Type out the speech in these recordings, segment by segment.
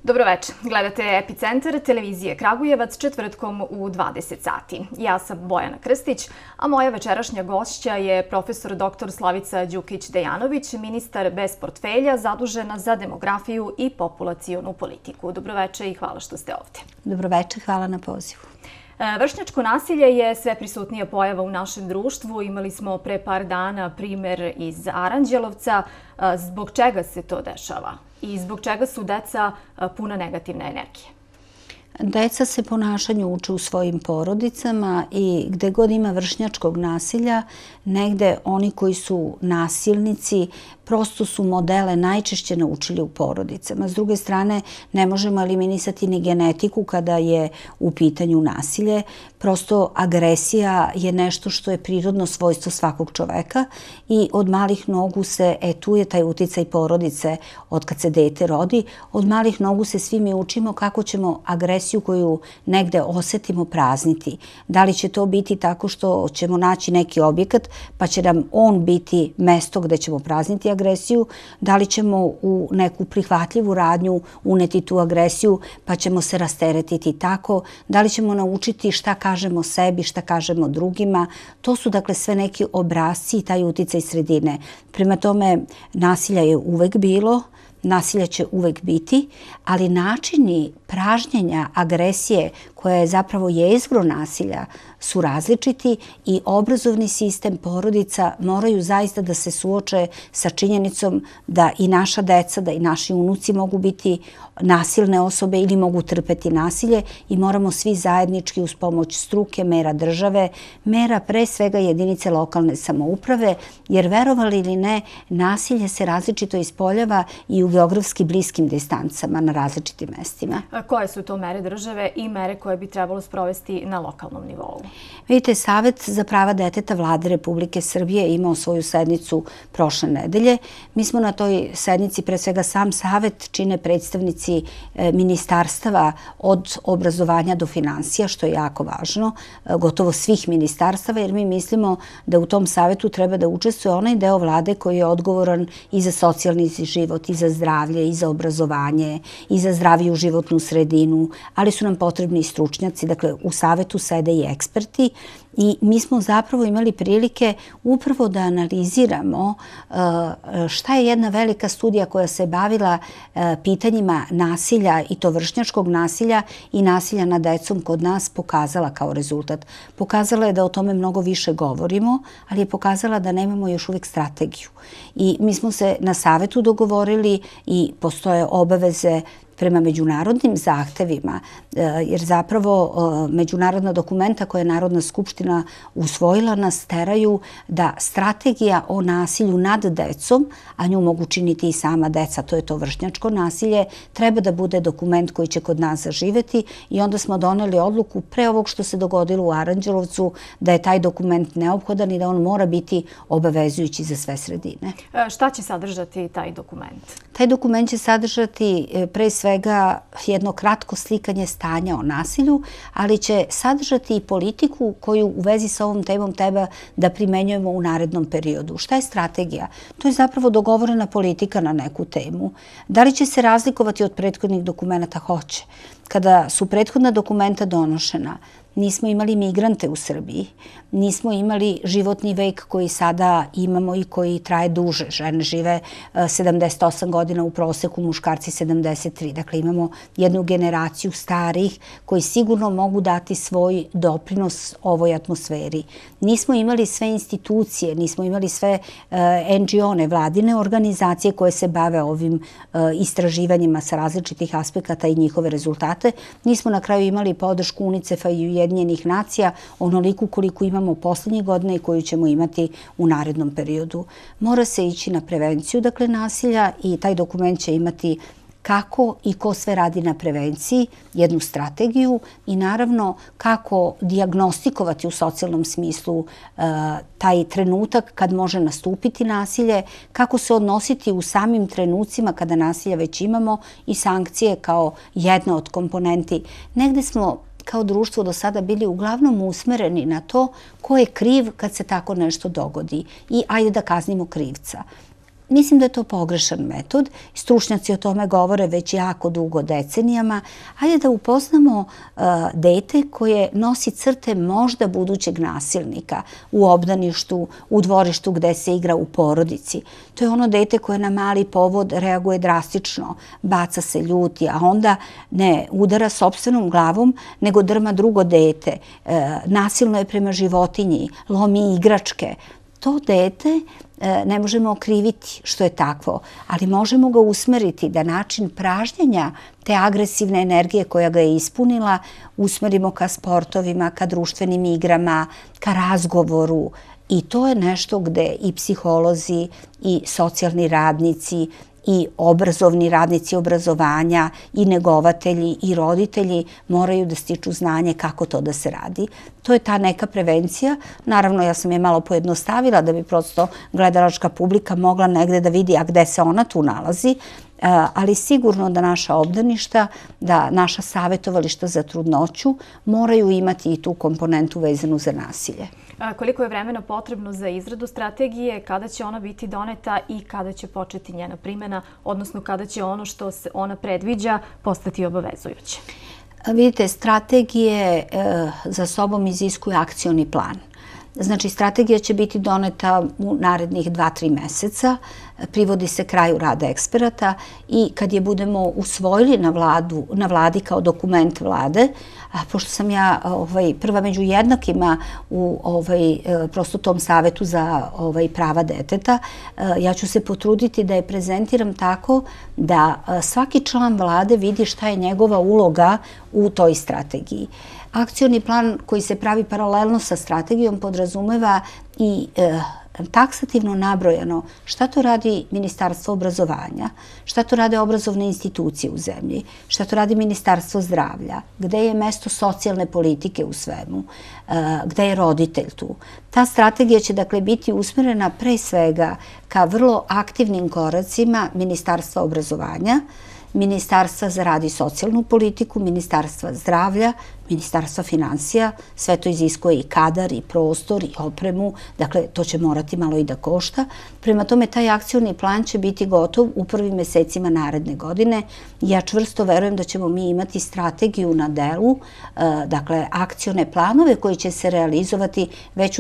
Dobroveče, gledate Epicentar televizije Kragujevac četvrtkom u 20 sati. Ja sam Bojana Krstić, a moja večerašnja gošća je profesor dr. Slavica Đukić-Dejanović, ministar bez portfelja zadužena za demografiju i populacionu politiku. Dobroveče i hvala što ste ovdje. Dobroveče, hvala na pozivu. Vršnjačko nasilje je sve prisutnija pojava u našem društvu. Imali smo pre par dana primer iz Aranđelovca. Zbog čega se to dešava i zbog čega su deca puna negativne energije? Deca se ponašanju uče u svojim porodicama i gde god ima vršnjačkog nasilja, negde oni koji su nasilnici prosto su modele najčešće naučili u porodicama. S druge strane, ne možemo eliminisati ni genetiku kada je u pitanju nasilje. Prosto agresija je nešto što je prirodno svojstvo svakog čoveka i od malih nogu se, tu je taj uticaj porodice od kad se dete rodi, od malih nogu se svi mi učimo kako ćemo agresiju koju negde osetimo prazniti. Da li će to biti tako što ćemo naći neki objekat pa će nam on biti mesto gde ćemo prazniti agresiju, da li ćemo u neku prihvatljivu radnju uneti tu agresiju pa ćemo se rasteretiti tako, da li ćemo naučiti šta kažemo sebi, šta kažemo drugima. To su dakle sve neki obrasci i taj uticaj sredine. Prema tome, nasilja je uvek bilo, nasilja će uvek biti, ali načini pražnjenja agresije koja je zapravo jezgro nasilja su različiti i obrazovni sistem, porodica moraju zaista da se suoče sa činjenicom da i naša deca, da i naši unuci mogu biti nasilne osobe ili mogu trpeti nasilje i moramo svi zajednički uz pomoć struke, mera države, mera pre svega jedinice lokalne samouprave, jer verovali ili ne, nasilje se različito ispoljava i u geografski bliskim distancama na različitim mestima. Koje su to mere države i mere koje bi trebalo sprovesti na lokalnom nivou? Vidite, Savet za prava deteta Vlade Republike Srbije imao svoju sednicu prošle nedelje. Mi smo na toj sednici, pre svega sam Savet, čine predstavnici ministarstava od obrazovanja do finansija, što je jako važno, gotovo svih ministarstava, jer mi mislimo da u tom Savetu treba da učestvuje onaj deo Vlade koji je odgovoran i za socijalni život, i za zdravlje, i za obrazovanje, i za zdraviju životnu sredinu, ali su nam potrebni i stručnjaci. Dakle, u Savetu sede i eksperti i mi smo zapravo imali prilike upravo da analiziramo šta je jedna velika studija koja se bavila pitanjima nasilja i to vršnjačkog nasilja i nasilja nad decom kod nas pokazala kao rezultat. Pokazala je da o tome mnogo više govorimo, ali je pokazala da nemamo još uvek strategiju. I mi smo se na Savetu dogovorili i postoje obaveze prema međunarodnim zahtevima, jer zapravo međunarodna dokumenta koje je Narodna skupština usvojila nas teraju da strategija o nasilju nad decom, a nju mogu činiti i sama deca, to je to vršnjačko nasilje, treba da bude dokument koji će kod nas zaživeti i onda smo doneli odluku pre ovog što se dogodilo u Aranđelovcu da je taj dokument neophodan i da on mora biti obavezujući za sve sredine. Šta će sadržati taj dokument? Taj dokument će sadržati pre svega jedno kratko slikanje stanja o nasilju, ali će sadržati i politiku koju u vezi sa ovom temom treba da primenjujemo u narednom periodu. Šta je strategija? To je zapravo dogovorena politika na neku temu. Da li će se razlikovati od prethodnih dokumenta? Hoće. Kada su prethodna dokumenta donošena, nismo imali migrante u Srbiji, nismo imali životni vek koji sada imamo i koji traje duže. Žene žive 78 godina u proseku, muškarci 73. Dakle, imamo jednu generaciju starih koji sigurno mogu dati svoj doprinos ovoj atmosferi. Nismo imali sve institucije, nismo imali sve NGO-ne, vladine organizacije koje se bave ovim istraživanjima sa različitih aspekata i njihove rezultate. Nismo na kraju imali podršku UNICEF-a i Ujedinjenih nacija onoliku koliko imamo poslednjih godina i koju ćemo imati u narednom periodu. Mora se ići na prevenciju, dakle, nasilja i taj dokument će imati kako i ko sve radi na prevenciji, jednu strategiju i naravno kako dijagnostikovati u socijalnom smislu taj trenutak kad može nastupiti nasilje, kako se odnositi u samim trenucima kada nasilja već imamo i sankcije kao jedna od komponenti. Negde smo kao društvo do sada bili uglavnom usmereni na to ko je kriv kad se tako nešto dogodi i ajde da kaznimo krivca. Mislim da je to pogrešan metod. Stručnjaci o tome govore već jako dugo, decenijama. Hajde da upoznamo dete koje nosi crte možda budućeg nasilnika u obdaništu, u dvorištu gde se igra u porodici. To je ono dete koje na mali povod reaguje drastično, baca se, ljuti, a onda ne udara sopstvenom glavom, nego drma drugo dete. Nasilno je prema životinji, lomi igračke. To dete ne možemo okriviti što je takvo, ali možemo ga usmeriti da način pražnjenja te agresivne energije koja ga je ispunila usmerimo ka sportovima, ka društvenim igrama, ka razgovoru. I to je nešto gde i psiholozi, i socijalni radnici, i obrazovni radnici obrazovanja, i negovatelji, i roditelji moraju da stiču znanje kako to da se radi. To je ta neka prevencija. Naravno, ja sam je malo pojednostavila da bi prosto gledalačka publika mogla negde da vidi a gde se ona tu nalazi, ali sigurno da naša obdaništa, da naša savjetovališta za trudnoću moraju imati i tu komponentu vezanu za nasilje. Koliko je vremena potrebno za izradu strategije, kada će ona biti doneta i kada će početi njena primjena, odnosno kada će ono što se ona predviđa postati obavezujuće? Vidite, strategije za sobom iziskuju akcioni plan. Znači, strategija će biti doneta u narednih 2-3 meseca, privodi se kraju rada eksperata i kad je budemo usvojili na vladi kao dokument vlade, pošto sam ja prva među jednakima u prosto tom savetu za prava deteta, ja ću se potruditi da je prezentiram tako da svaki član vlade vidi šta je njegova uloga u toj strategiji. Akcioni plan koji se pravi paralelno sa strategijom podrazumeva i taksativno nabrojano šta to radi Ministarstvo obrazovanja, šta to rade obrazovne institucije u zemlji, šta to radi Ministarstvo zdravlja, gde je mesto socijalne politike u svemu, gde je roditelj tu. Ta strategija će dakle biti usmerena pre svega ka vrlo aktivnim koracima Ministarstva obrazovanja, Ministarstva za rad i socijalnu politiku, Ministarstva zdravlja, Ministarstva finansija, sve to iziskuje i kadar, i prostor, i opremu, dakle to će morati malo i da košta. Prema tome, taj akcioni plan će biti gotov u prvim mesecima naredne godine. Ja čvrsto verujem da ćemo mi imati strategiju na delu, dakle akcione planove koji će se realizovati već u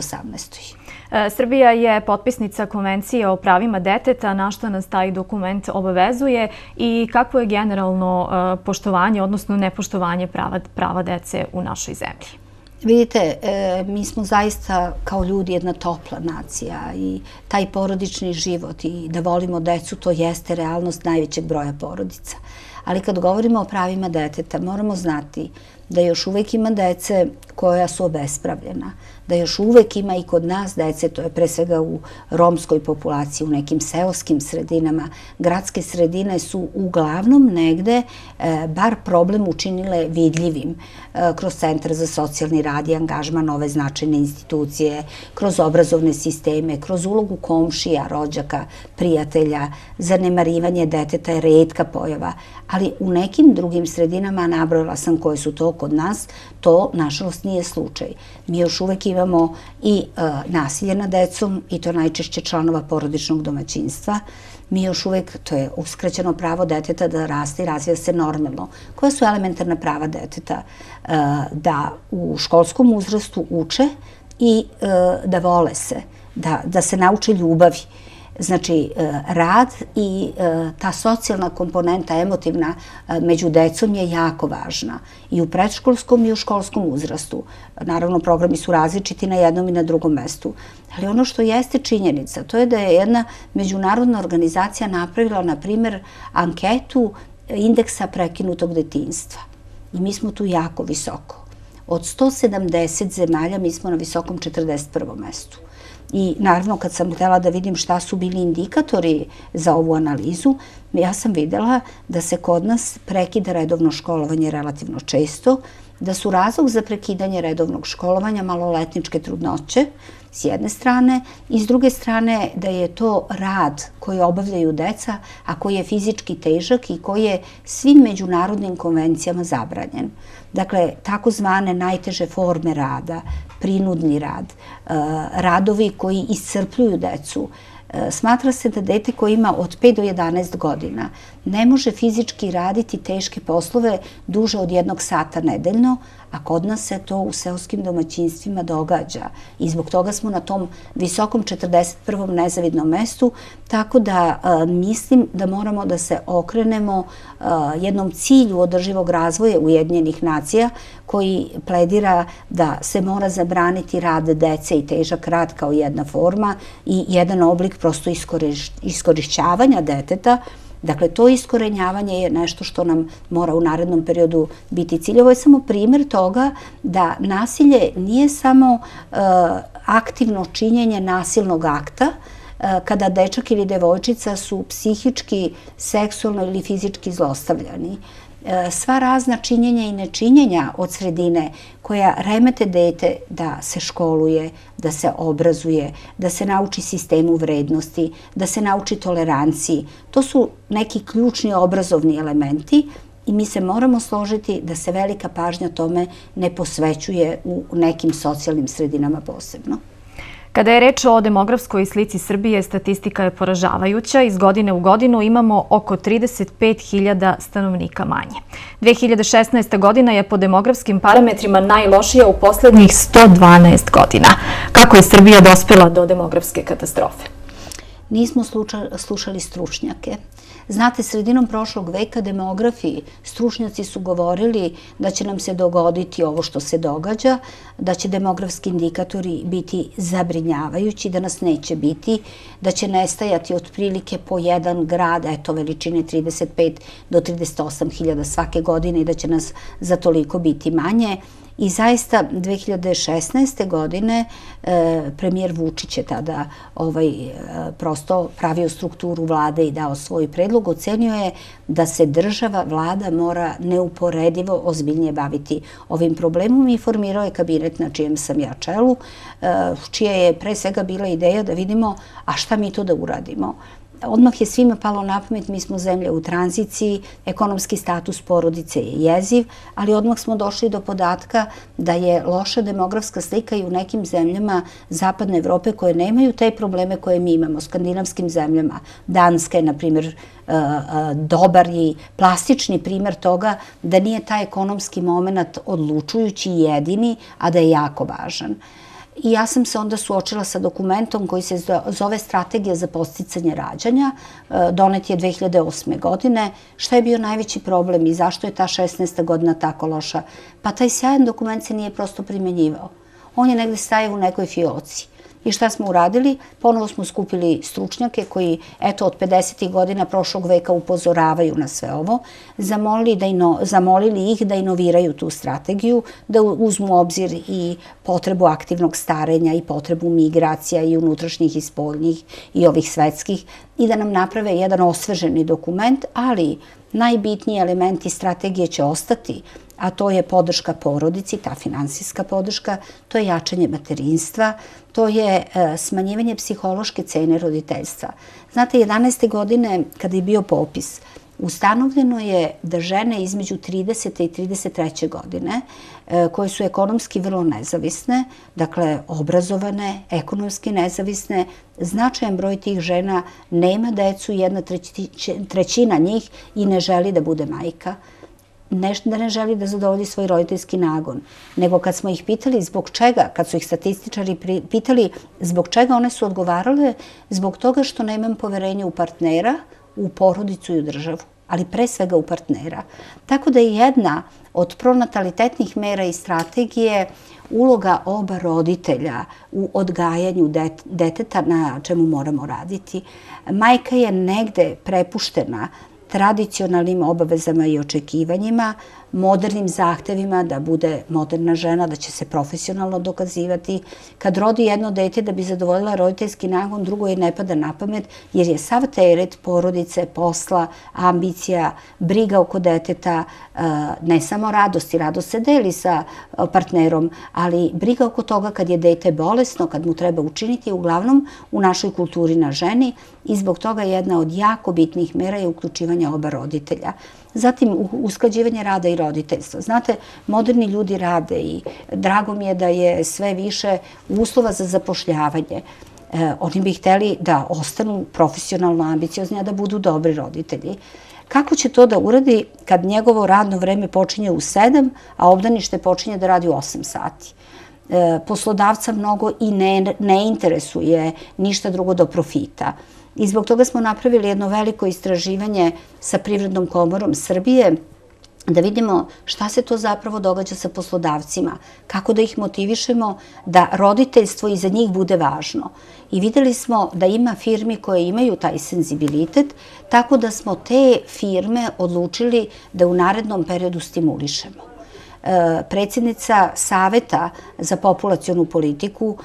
2018. Srbija je potpisnica Konvencije o pravima deteta, na što nas taj dokument obavezuje i kako je generalno poštovanje, odnosno nepoštovanje prava dece u našoj zemlji? Vidite, mi smo zaista kao ljudi jedna topla nacija i taj porodični život i da volimo decu, to jeste realnost najvećeg broja porodica. Ali kad govorimo o pravima deteta, moramo znati da još uvek ima dece koja su obespravljena, da još uvek ima i kod nas dece, to je pre svega u romskoj populaciji, u nekim seoskim sredinama. Gradske sredine su uglavnom negde bar problem učinile vidljivim kroz Centar za socijalni rad i angažman ove značajne institucije, kroz obrazovne sisteme, kroz ulogu komšija, rođaka, prijatelja. Zanemarivanje deteta je retka pojava, ali u nekim drugim sredinama, nabrojala sam koje su to kod nas, to nažalost nije slučaj. Mi još uvek imamo i nasilje nad decom i to najčešće članova porodičnog domaćinstva. Mi još uvek, to je uskraćeno pravo deteta da raste i razvija se normalno. Koja su elementarna prava deteta? Da u školskom uzrastu uče i da vole se, da se nauče ljubavi. Znači, rad i ta socijalna komponenta, emotivna među decom je jako važna. I u predškolskom i u školskom uzrastu. Naravno, programi su različiti na jednom i na drugom mestu. Ali ono što jeste činjenica, to je da je jedna međunarodna organizacija napravila, na primer, anketu indeksa prekinutog detinjstva. I mi smo tu jako visoko. Od 170 zemalja mi smo na visokom 41. mestu. I naravno kad sam htjela da vidim šta su bili indikatori za ovu analizu, ja sam videla da se kod nas prekida redovno školovanje relativno često, da su razlog za prekidanje redovnog školovanja maloletničke trudnoće s jedne strane i s druge strane da je to rad koji obavljaju deca, a koji je fizički težak i koji je svim međunarodnim konvencijama zabranjen. Dakle, takozvane najteže forme rada, prinudni rad, radovi koji iscrpljuju decu, Smatra se da dete koje ima od 5 do 11 godina ne može fizički raditi teške poslove duže od 1 sata nedeljno, a kod nas se to u seoskim domaćinstvima događa i zbog toga smo na tom visokom 41. nezavidnom mestu, tako da mislim da moramo da se okrenemo jednom cilju održivog razvoja Ujedinjenih nacija koji pledira da se mora zabraniti rad dece i težak rad kao jedna forma i jedan oblik prosto iskorišćavanja deteta. Dakle, to iskorenjavanje je nešto što nam mora u narednom periodu biti cilj. Ovo je samo primjer toga da nasilje nije samo aktivno činjenje nasilnog akta, kada dečak ili devojčica su psihički, seksualno ili fizički zlostavljani. Sva razna činjenja i nečinjenja od sredine koja remete dete da se školuje, da se obrazuje, da se nauči sistemu vrednosti, da se nauči toleranciji. To su neki ključni obrazovni elementi i mi se moramo složiti da se velika pažnja tome ne posvećuje u nekim socijalnim sredinama posebno. Kada je reč o demografskoj slici Srbije, statistika je poražavajuća. Iz godine u godinu imamo oko 35.000 stanovnika manje. 2016. godina je po demografskim parametrima najlošija u poslednjih 112 godina. Kako je Srbija dospela do demografske katastrofe? Nismo slušali stručnjake. Znate, sredinom prošlog veka demografi, stručnjaci su govorili da će nam se dogoditi ovo što se događa, da će demografski indikatori biti zabrinjavajući, da nas neće biti, da će nestajati otprilike po jedan grad, eto veličine 35 do 38 hiljada svake godine i da će nas za toliko biti manje. I zaista 2016. godine premijer Vučić je tada prosto pravio strukturu vlade i dao svoj predlog. Ocenio je da se država, vlada mora neuporedivo ozbiljnije baviti ovim problemom i formirao je kabinet na čijem sam ja čelu, čija je pre svega bila ideja da vidimo a šta mi to da uradimo. Odmah je svima palo na pamet, mi smo zemlja u tranziciji, ekonomski status porodice je jeziv, ali odmah smo došli do podatka da je loša demografska slika i u nekim zemljama Zapadne Evrope koje nemaju te probleme koje mi imamo, skandinavskim zemljama. Danska je, na primjer, dobar i plastični primjer toga da nije taj ekonomski moment odlučujući jedini, a da je jako važan. I ja sam se onda suočila sa dokumentom koji se zove Strategija za podsticanje rađanja. Donet je 2008. godine. Šta je bio najveći problem i zašto je ta 16. godina tako loša? Pa taj sjajan dokument se nije prosto primenjivao. On je negde stajao u nekoj fioci. I šta smo uradili? Ponovo smo skupili stručnjake koji, eto, od 50. godina prošlog veka upozoravaju na sve ovo, zamolili ih da inoviraju tu strategiju, da uzmu u obzir i potrebu aktivnog starenja i potrebu migracija i unutrašnjih i spoljnih i ovih svetskih i da nam naprave jedan osveženi dokument, ali najbitniji elementi strategije će ostati, a to je podrška porodici, ta finansijska podrška, to je jačanje materinstva, to je smanjivanje psihološke cene roditeljstva. Znate, 11. godine, kada je bio popis, ustanovljeno je da žene između 30. i 33. godine, koje su ekonomski vrlo nezavisne, dakle obrazovane, ekonomski nezavisne, značajan broj tih žena nema decu, 1/3 njih i ne želi da bude majka. Da ne želi da zadovolji svoj roditeljski nagon, nego kad smo ih pitali zbog čega, kad su ih statističari pitali zbog čega, one su odgovarale zbog toga što nemam poverenja u partnera, u porodicu i u državu, ali pre svega u partnera. Tako da je jedna od pronatalitetnih mera i strategije uloga oba roditelja u odgajanju deteta na čemu moramo raditi. Majka je negde prepuštena tradicionalnim obavezama i očekivanjima, modernim zahtevima da bude moderna žena, da će se profesionalno dokazivati. Kad rodi jedno dete da bi zadovoljila roditeljski nagon, drugo je ne pada na pamet, jer je sav teret porodice, posla, ambicija, briga oko deteta, ne samo radost, i radost se deli sa partnerom, ali briga oko toga kad je dete bolesno, kad mu treba učiniti, uglavnom u našoj kulturi na ženi, i zbog toga jedna od jako bitnih mera je uključivanje oba roditelja. Zatim, usklađivanje rada i roditeljstva. Znate, moderni ljudi rade i drago mi je da je sve više uslova za zapošljavanje. Oni bi hteli da ostanu profesionalno ambiciozni, a da budu dobri roditelji. Kako će to da uradi kad njegovo radno vreme počinje u 7, a obdanište počinje da radi u 8 sati? Poslodavca mnogo i ne interesuje ništa drugo do profita. I zbog toga smo napravili jedno veliko istraživanje sa Privrednom komorom Srbije da vidimo šta se to zapravo događa sa poslodavcima, kako da ih motivišemo da roditeljstvo i za njih bude važno. I videli smo da ima firmi koje imaju taj senzibilitet, tako da smo te firme odlučili da u narednom periodu stimulišemo. Predsjednica Saveta za populacionu politiku,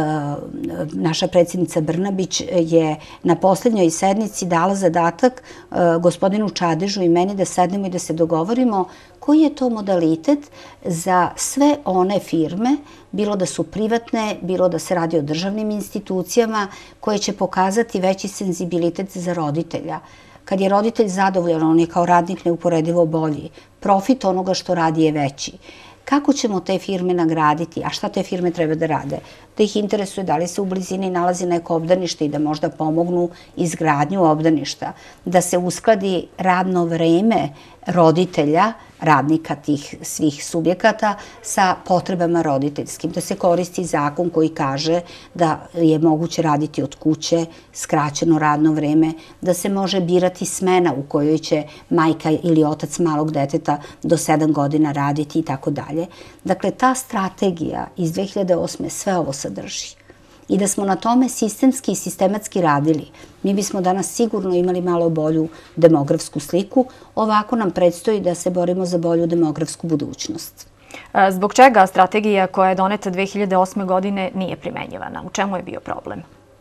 naša predsjednica Brnabić, je na posljednjoj sednici dala zadatak gospodinu Čadežu i meni da sednemo i da se dogovorimo koji je to modalitet za sve one firme, bilo da su privatne, bilo da se radi o državnim institucijama, koje će pokazati veći senzibilitet za roditelja. Kad je roditelj zadovoljan, on je kao radnik neuporedivo bolji. Profit onoga što radi je veći. Kako ćemo te firme nagraditi? A šta te firme treba da rade? Da ih interesuje da li se u blizini nalazi neko obdanište i da možda pomognu izgradnju obdaništa. Da se uskladi radno vreme roditelja, radnika tih svih subjekata sa potrebama roditeljskim. Da se koristi zakon koji kaže da je moguće raditi od kuće, skraćeno radno vreme, da se može birati smena u kojoj će majka ili otac malog deteta do 7 godina raditi i tako dalje. Dakle, ta strategija iz 2008. sve ovo sadrži. I da smo na tome sistemski i sistematski radili, mi bismo danas sigurno imali malo bolju demografsku sliku. Ovako nam predstoji da se borimo za bolju demografsku budućnost. Zbog čega strategija koja je doneta 2008. godine nije primenjivana? U čemu je bio problem?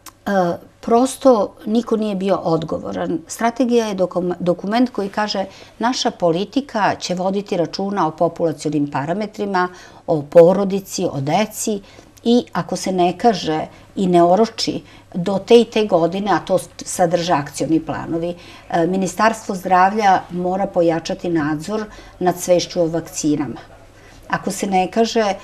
Prosto niko nije bio odgovoran. Strategija je dokument koji kaže naša politika će voditi računa o populacionim parametrima, o porodici, o deci, i ako se ne kaže i ne oroči do te i te godine, a to sadrže akcioni planovi, Ministarstvo zdravlja mora pojačati nadzor nad svešću o vakcinama. Ako se ne kaže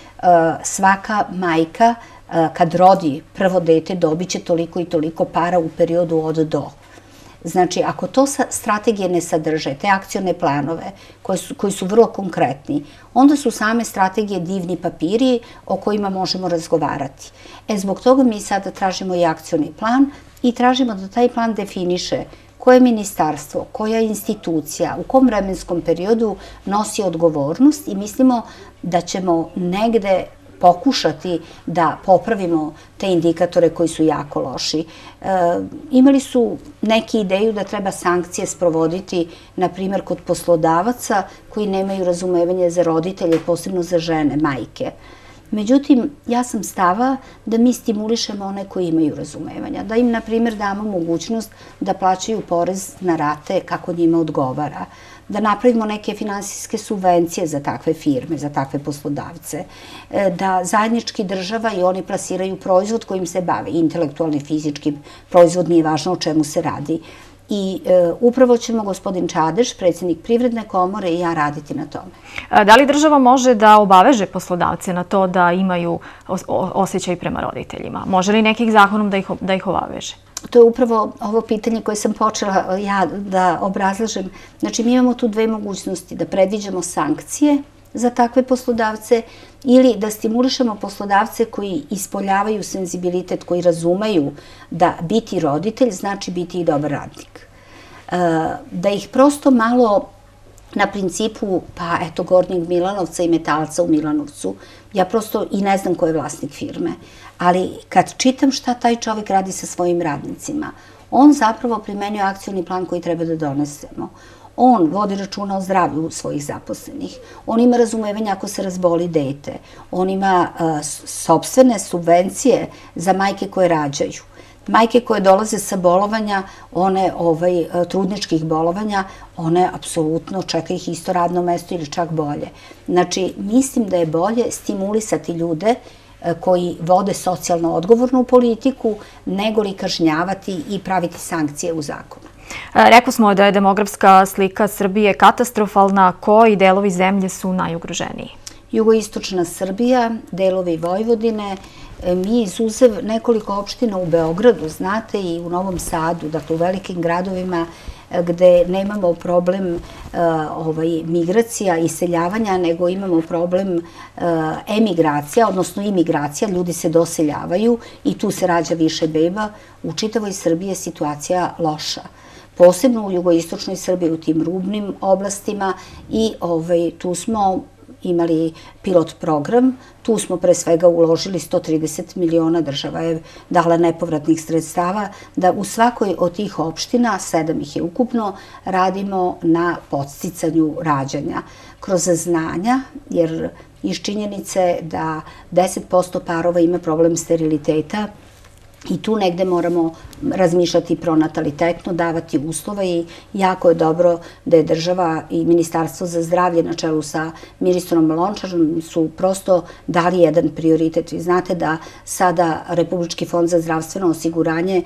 svaka majka kad rodi prvo dete dobit će toliko i toliko para u periodu od do. Znači, ako to strategije ne sadrže, te akcione planove koji su vrlo konkretni, onda su same strategije divni papiri o kojima možemo razgovarati. Zbog toga mi sada tražimo i akcioni plan i tražimo da taj plan definiše koje ministarstvo, koja institucija, u kom vremenskom periodu nosi odgovornost i mislimo da ćemo negde pokušati da popravimo te indikatore koji su jako loši. Imali su neki ideju da treba sankcije sprovoditi, na primjer, kod poslodavaca koji nemaju razumevanje za roditelje, posebno za žene, majke. Međutim, ja sam stava da mi stimulišemo one koji imaju razumevanja, da im, na primjer, damo mogućnost da plaćaju porez na rate kako njima odgovara, da napravimo neke finansijske subvencije za takve firme, za takve poslodavce, da zajednički država i oni plasiraju proizvod kojim se bave, intelektualni, fizički proizvod, nije važno o čemu se radi. I upravo ćemo gospodin Čadež, predsjednik Privredne komore, i ja raditi na tome. Da li država može da obaveže poslodavce na to da imaju osjećaj prema roditeljima? Može li nekih zakonom da ih obaveže? To je upravo ovo pitanje koje sam počela ja da obrazlažem. Znači, mi imamo tu dve mogućnosti, da predviđamo sankcije za takve poslodavce ili da stimulišemo poslodavce koji ispoljavaju senzibilitet, koji razumeju da biti roditelj znači biti i dobar radnik. Da ih prosto malo na principu, pa eto, Gornjeg Milanovca i Metalca u Milanovcu, ja prosto i ne znam ko je vlasnik firme, ali kad čitam šta taj čovjek radi sa svojim radnicima, on zapravo primenjuje akcioni plan koji treba da donesemo. On vodi računa o zdravlju svojih zaposlenih. On ima razumevanja ako se razboli dete. On ima sopstvene subvencije za majke koje rađaju. Majke koje dolaze sa bolovanja, one trudničkih bolovanja, one apsolutno čeka ih isto radno mesto ili čak bolje. Znači, mislim da je bolje stimulisati ljude koji vode socijalno odgovornu politiku, nego li kažnjavati i praviti sankcije u zakonu. Rekli smo da je demografska slika Srbije katastrofalna. Koji delovi zemlje su najugroženiji? Jugoistočna Srbija, delovi Vojvodine Mi izuzev nekoliko opština u Beogradu, znate, i u Novom Sadu, dakle u velikim gradovima gde nemamo problem migracija, iseljavanja, nego imamo problem emigracija, odnosno imigracija, ljudi se doseljavaju i tu se rađa više beba. U čitavoj Srbiji je situacija loša. Posebno u jugoistočnoj Srbiji, u tim rubnim oblastima i tu smo imali pilot program. Tu smo pre svega uložili 130 miliona, država je dala nepovratnih sredstava, da u svakoj od tih opština, 7 ih je ukupno, radimo na podsticanju rađanja. Kroz znanja, jer iz činjenice da 10% parova ima problem steriliteta, i tu negde moramo razmišljati pronatalitetno, davati uslova i jako je dobro da je država i Ministarstvo za zdravlje na čelu sa ministrom Lončarom su prosto dali jedan prioritet. Vi znate da sada Republički fond za zdravstveno osiguranje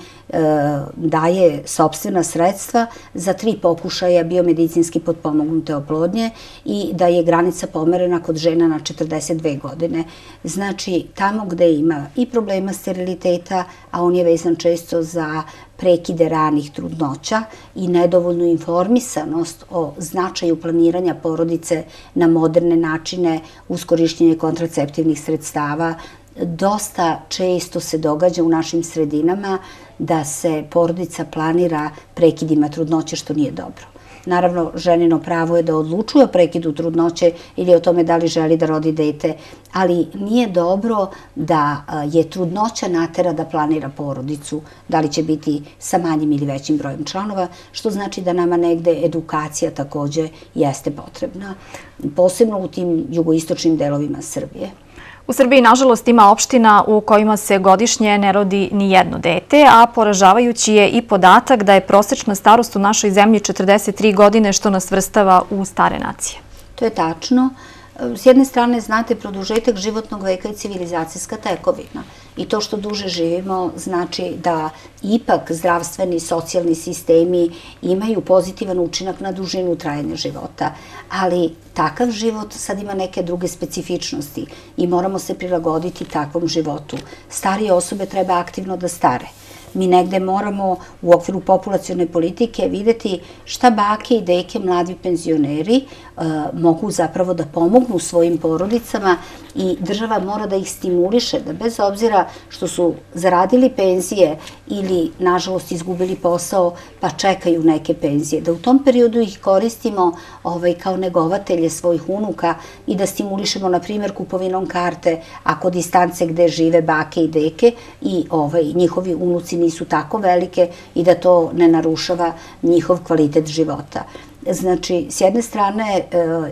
daje sopstvena sredstva za 3 pokušaja biomedicinski potpomognute oplodnje i da je granica pomerena kod žena na 42 godine. Znači, tamo gde ima i problema steriliteta, a on je vezan često za prekide ranih trudnoća i nedovoljnu informisanost o značaju planiranja porodice na moderne načine uz korišćenje kontraceptivnih sredstava, dosta često se događa u našim sredinama da se porodica planira prekidima trudnoće, što nije dobro. Naravno, ženino pravo je da odlučuje o prekidu trudnoće ili o tome da li želi da rodi dete, ali nije dobro da je trudnoća natera da planira porodicu, da li će biti sa manjim ili većim brojem članova, što znači da nama negde edukacija takođe jeste potrebna, posebno u tim jugoistočnim delovima Srbije. U Srbiji, nažalost, ima opština u kojima se godišnje ne rodi ni jedno dete, a poražavajući je i podatak da je prosečna starost u našoj zemlji 43 godine, što nas svrstava u stare nacije. To je tačno. S jedne strane, znate, produžetak životnog veka je civilizacijska tekovina i to što duže živimo znači da ipak zdravstveni, socijalni sistemi imaju pozitivan učinak na dužinu trajanja života, ali takav život sad ima neke druge specifičnosti i moramo se prilagoditi takvom životu. Starije osobe treba aktivno da stare. Mi negde moramo u okviru populacione politike videti šta bake i deke, mladi penzioneri mogu zapravo da pomognu svojim porodicama i država mora da ih stimuliše, da bez obzira što su zaradili penzije ili, nažalost, izgubili posao pa čekaju neke penzije, da u tom periodu ih koristimo kao negovatelje svojih unuka i da stimulišemo, na primjer, kupovinom karte ako distance gde žive bake i deke i njihovi unuci nisu tako velike i da to ne narušava njihov kvalitet života. Znači, s jedne strane,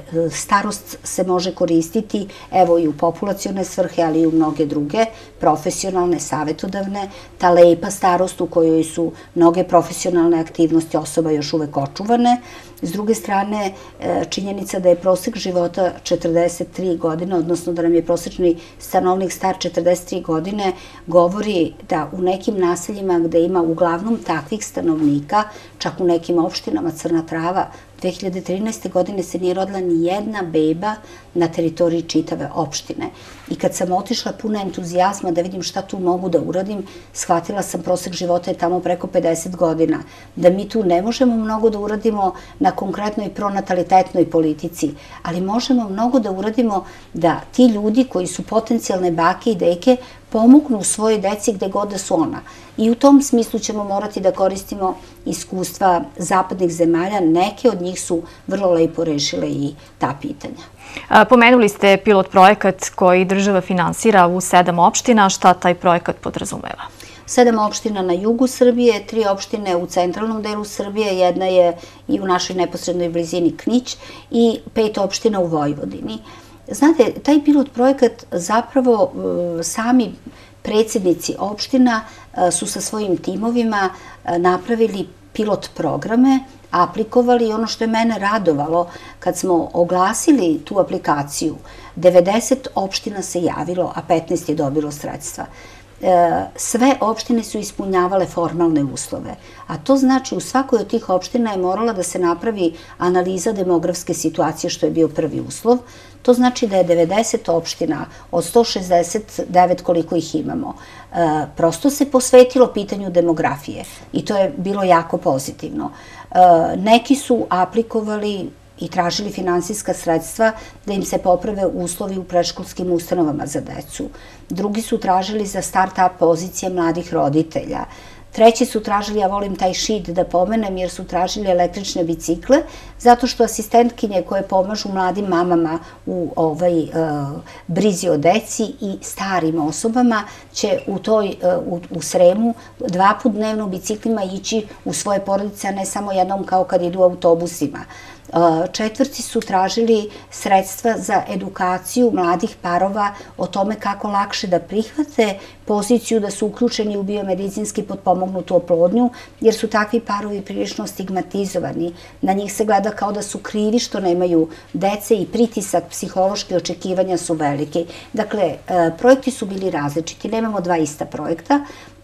starost se može koristiti, evo i u populacione svrhe, ali i u mnoge druge, profesionalne, savetodavne, ta lepa starost u kojoj su mnoge profesionalne aktivnosti osoba još uvek očuvane. S druge strane, činjenica da je prosek života 43 godine, odnosno da nam je prosečni stanovnik star 43 godine, govori da u nekim naseljima gde ima uglavnom takvih stanovnika, čak u nekim opštinama Crna Trava, 2013. godine se nije rodila ni jedna beba na teritoriji čitave opštine. I kad sam otišla puna entuzijazma da vidim šta tu mogu da uradim, shvatila sam prosek života je tamo preko 50 godina. Da mi tu ne možemo mnogo da uradimo na konkretnoj pronatalitetnoj politici, ali možemo mnogo da uradimo da ti ljudi koji su potencijalne bake i deke pomognu svojoj deci gde god da su ona. I u tom smislu ćemo morati da koristimo iskustva zapadnih zemalja. Neke od njih su vrlo lepo rešile i ta pitanja. Pomenuli ste pilot projekat koji država finansira u 7 opština. Šta taj projekat podrazumeva? 7 opština na jugu Srbije, 3 opštine u centralnom delu Srbije, jedna je i u našoj neposrednoj blizini Knić i 5 opština u Vojvodini. Znate, taj pilot projekat zapravo sami predsednici opština su sa svojim timovima napravili pilot programe, aplikovali i ono što je mene radovalo kad smo oglasili tu aplikaciju, 90 opština se javilo, a 15 je dobilo sredstva. sve opštine su ispunjavale formalne uslove. A to znači u svakoj od tih opština je morala da se napravi analiza demografske situacije, što je bio prvi uslov. To znači da je 90 opština od 169 koliko ih imamo prosto se posvetilo pitanju demografije i to je bilo jako pozitivno. Neki su aplikovali i tražili finansijska sredstva da im se poprave uslovi u predškolskim ustanovama za decu. Drugi su tražili za start-up pozicije mladih roditelja. Treći su tražili, ja volim taj šid da pomenem, jer su tražili električne bicikle, zato što asistentkinje koje pomažu mladim mamama u brizi o deci i starim osobama će u Sremu 2 puta dnevno biciklima ići u svoje porodice, a ne samo jednom kao kad idu autobusima. Četvrti su tražili sredstva za edukaciju mladih parova o tome kako lakše da prihvate poziciju da su uključeni u biomedicinski potpomognutu oplodnju, jer su takvi parovi prilično stigmatizovani. Na njih se gleda kao da su krivi što nemaju dece i pritisak psihološke očekivanja su veliki. Dakle, projekti su bili različiti, nemamo 2 ista projekta,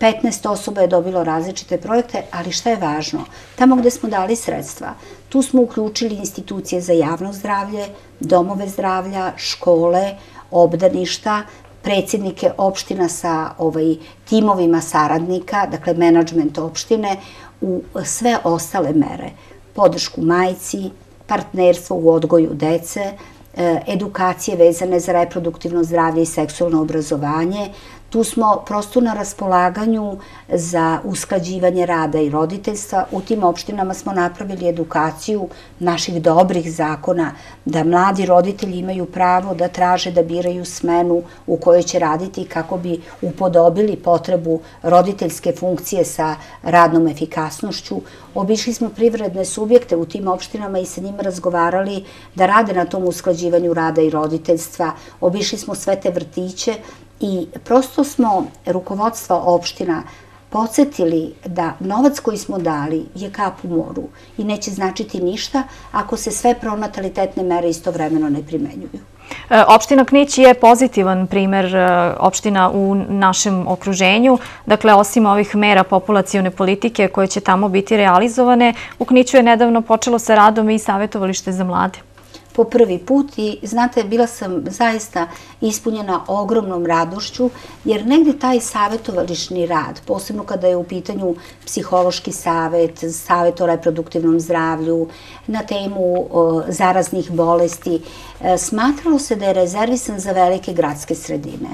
15 osoba je dobilo različite projekte, ali šta je važno? Tamo gde smo dali sredstva, tu smo uključili institucije za javno zdravlje, domove zdravlja, škole, obdaništa, predsjednike opština sa timovima saradnika, dakle menadžment opštine, u sve ostale mere. Podršku majci, partnerstvo u odgoju dece, edukacije vezane za reproduktivno zdravlje i seksualno obrazovanje. Tu smo prosto na raspolaganju za usklađivanje rada i roditeljstva. U tim opštinama smo napravili edukaciju naših dobrih zakona, da mladi roditelji imaju pravo da traže da biraju smenu u kojoj će raditi kako bi upodobili potrebu roditeljske funkcije sa radnom efikasnošću. Obišli smo privredne subjekte u tim opštinama i sa njima razgovarali da rade na tom usklađivanju rada i roditeljstva. Obišli smo sve te vrtiće i prosto smo rukovodstva opština podsjetili da novac koji smo dali je kap u moru i neće značiti ništa ako se sve pronatalitetne mere istovremeno ne primenjuju. Opština Knić je pozitivan primer opština u našem okruženju. Dakle, osim ovih mera populacione politike koje će tamo biti realizovane, u Kniću je nedavno počelo sa radom i savjetovalište za mlade. Po prvi put i znate, bila sam zaista ispunjena ogromnom radošću, jer negde taj savjetovališni rad, posebno kada je u pitanju psihološki savjet, savjet o reproduktivnom zdravlju, na temu zaraznih bolesti, smatralo se da je rezervisan za velike gradske sredine.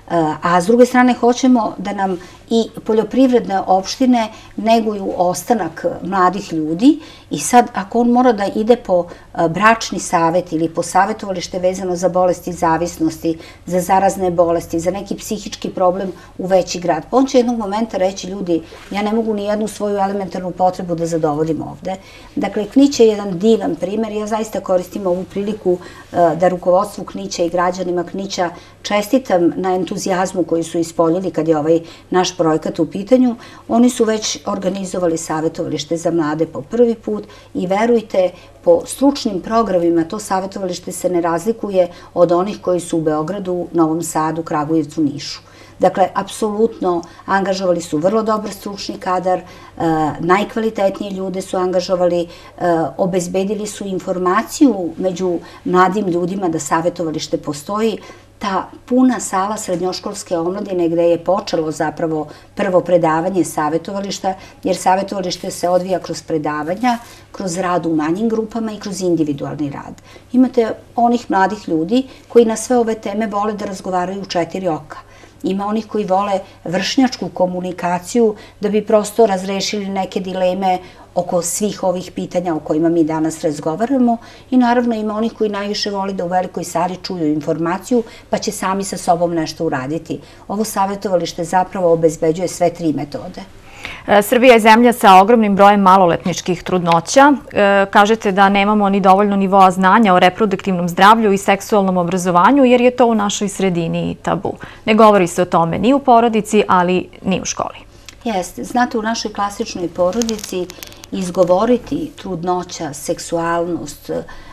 A s druge strane hoćemo da nam i poljoprivredne opštine neguju ostanak mladih ljudi i sad ako on mora da ide po bračni savjet ili po savjetovalište vezano za bolesti zavisnosti, za zarazne bolesti, za neki psihički problem u veći grad, pa on će jednog momenta reći ljudi, ja ne mogu ni jednu svoju elementarnu potrebu da zadovoljim ovde. Dakle, Knić je jedan divan primer, ja zaista koristim ovu priliku da rukovodstvu Knića i građanima Knića čestitam na entuzijazmu koji su ispoljili kad je ovaj naš projekat u pitanju. Oni su već organizovali savjetovalište za mlade po prvi put i verujte, po stručnim programima to savjetovalište se ne razlikuje od onih koji su u Beogradu, Novom Sadu, Kragujevcu, Nišu. Dakle, apsolutno angažovali su vrlo dobar stručni kadar, najkvalitetnije ljude su angažovali, obezbedili su informaciju među mladim ljudima da savjetovalište postoji. Ta puna sala srednjoškolske omladine gde je počelo zapravo prvo predavanje savjetovališta, jer savjetovalište se odvija kroz predavanja, kroz rad u manjim grupama i kroz individualni rad. Imate onih mladih ljudi koji na sve ove teme vole da razgovaraju u 4 oka. Ima onih koji vole vršnjačku komunikaciju da bi prosto razrešili neke dileme oko svih ovih pitanja o kojima mi danas razgovaramo i naravno ima onih koji najviše voli da u velikoj sali čuju informaciju pa će sami sa sobom nešto uraditi. Ovo savjetovalište zapravo obezbeđuje sve 3 metode. Srbija je zemlja sa ogromnim brojem maloletničkih trudnoća. Kažete da nemamo ni dovoljno nivoa znanja o reproduktivnom zdravlju i seksualnom obrazovanju jer je to u našoj sredini tabu. Ne govori se o tome ni u porodici, ali ni u školi. Jeste. Znate, u našoj klasičnoj porodici izgovoriti trudnoća, seksualnost,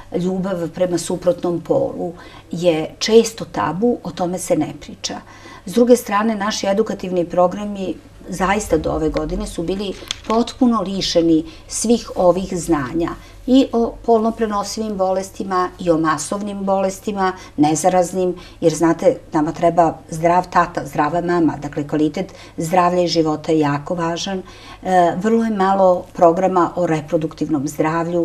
ljubav prema suprotnom polu je često tabu, o tome se ne priča. S druge strane, naši edukativni programi zaista do ove godine su bili potpuno lišeni svih ovih znanja i o polno prenosivim bolestima i o masovnim bolestima, nezaraznim, jer znate, nama treba zdrav tata, zdrava mama, dakle kvalitet zdravlja i života je jako važan. Vrlo je malo programa o reproduktivnom zdravlju.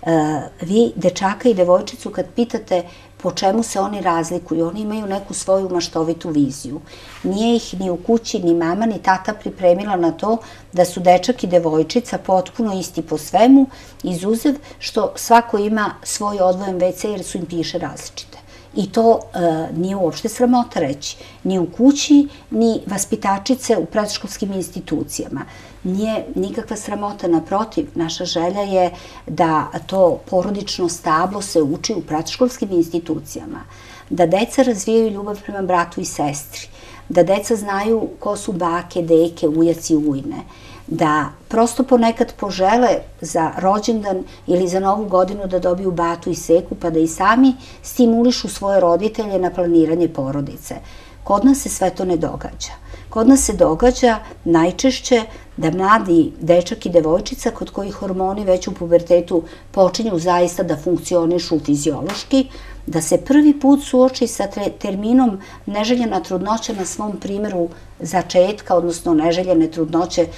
Vi dečaka i devojčicu kad pitate po čemu se oni razlikuju, oni imaju neku svoju maštovitu viziju. Nije ih ni u kući, ni mama, ni tata pripremila na to da su dečak i devojčica potpuno isti po svemu, izuzev što svako ima svoj odvojen WC jer su im piše različite. I to nije uopšte sramota reći. Ni u kući, ni vaspitačice u predškolskim institucijama. Nije nikakva sramota, naprotiv, naša želja je da to porodično stablo se uči u predškolskim institucijama, da deca razvijaju ljubav prema bratu i sestri, da deca znaju ko su bake, deke, ujaci i ujne, da prosto ponekad požele za rođendan ili za novu godinu da dobiju batu i seku, pa da i sami stimulišu svoje roditelje na planiranje porodice. Kod nas se sve to ne događa. Kod nas se događa najčešće da mladi dečak i devojčica kod kojih hormoni već u pubertetu počinju zaista da funkcionišu fiziološki, da se prvi put suoči sa terminom neželjena trudnoća na svom primjeru začetka, odnosno neželjene trudnoće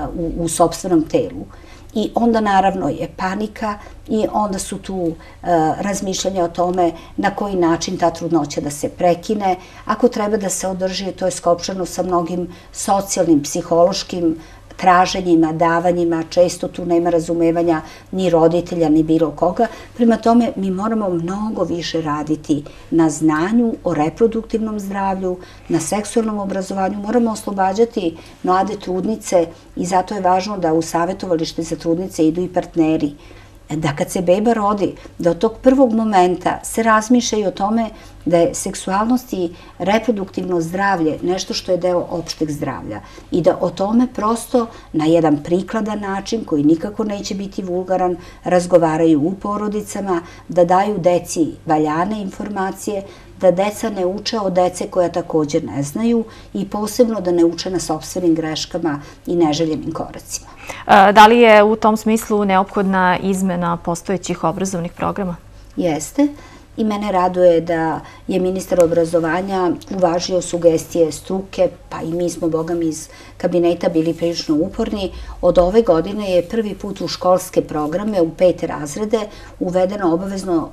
u sopstvenom telu. I onda naravno je panika i onda su tu razmišljanja o tome na koji način ta trudnoća da se prekine. Ako treba da se održi, to je skopčano sa mnogim socijalnim, psihološkim traženjima, davanjima, često tu nema razumevanja ni roditelja, ni bilo koga. Prema tome, mi moramo mnogo više raditi na znanju o reproduktivnom zdravlju, na seksualnom obrazovanju, moramo oslobađati mlade trudnice i zato je važno da u savjetovalište za trudnice idu i partneri. Da kad se beba rodi, da od tog prvog momenta se razmišlja i o tome da je seksualnost i reproduktivno zdravlje nešto što je deo opšteg zdravlja i da o tome prosto na jedan prikladan način, koji nikako neće biti vulgaran, razgovaraju u porodicama, da daju deci valjane informacije, da deca ne uče od dece koja također ne znaju i posebno da ne uče na sopstvenim greškama i neželjenim koracima. Da li je u tom smislu neophodna izmena postojećih obrazovnih programa? Jeste. I mene raduje da je ministar obrazovanja uvažio sugestije struke, pa i mi smo, bogami, iz kabineta bili prilično uporni. Od ove godine je prvi put u školske programe, u 5. razrede, uvedeno obavezno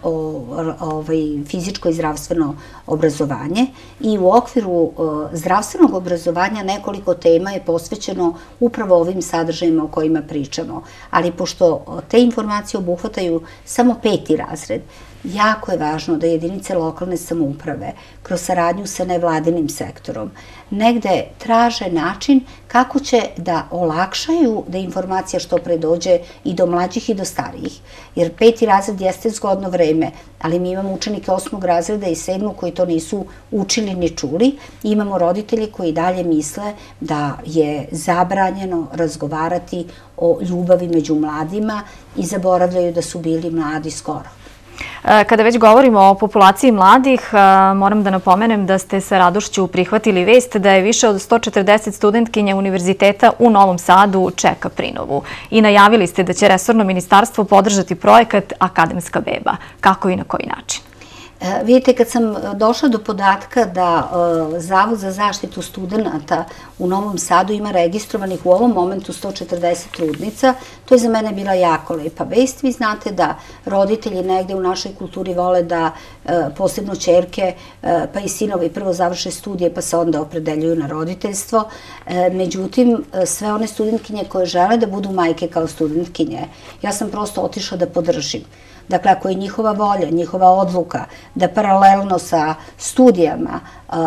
fizičko i zdravstveno obrazovanje i u okviru zdravstvenog obrazovanja nekoliko tema je posvećeno upravo ovim sadržajima o kojima pričamo. Ali pošto te informacije obuhvataju samo 5. razred, jako je važno da jedinice lokalne samouprave kroz saradnju sa nevladinim sektorom negde traže način kako će da olakšaju da informacija što pre dođe i do mlađih i do starijih. Jer 5. razred jeste zgodno vreme, ali mi imamo učenike 8. razreda i 7. koji to nisu učili ni čuli. Imamo roditelji koji dalje misle da je zabranjeno razgovarati o ljubavi među mladima i zaboravljaju da su bili mladi skoro. Kada već govorimo o populaciji mladih, moram da napomenem da ste sa radošću prihvatili vest da je više od 140 studentkinja univerziteta u Novom Sadu čeka prinovu. I najavili ste da će resorno ministarstvo podržati projekat Akademska beba. Kako i na koji način? Vidite, kad sam došla do podatka da Zavod za zaštitu studenta u Novom Sadu ima registrovanih u ovom momentu 140 trudnica, to je za mene bila jako lepa vest. Vi znate da roditelji negde u našoj kulturi vole da posebno ćerke pa i sinovi prvo završe studije pa se onda opredeljuju na roditeljstvo. Međutim, sve one studentkinje koje žele da budu majke kao studentkinje, ja sam prosto otišla da podržim. Dakle, ako je njihova volja, njihova odluka da paralelno sa studijama